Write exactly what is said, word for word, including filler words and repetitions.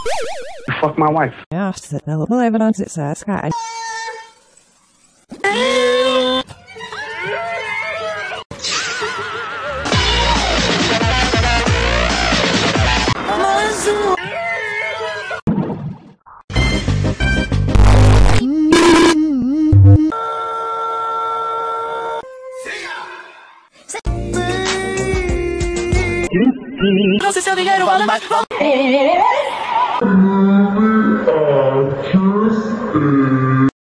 Fuck my wife. After the little evidence it says, cat. No sé se dinheiro vale mais.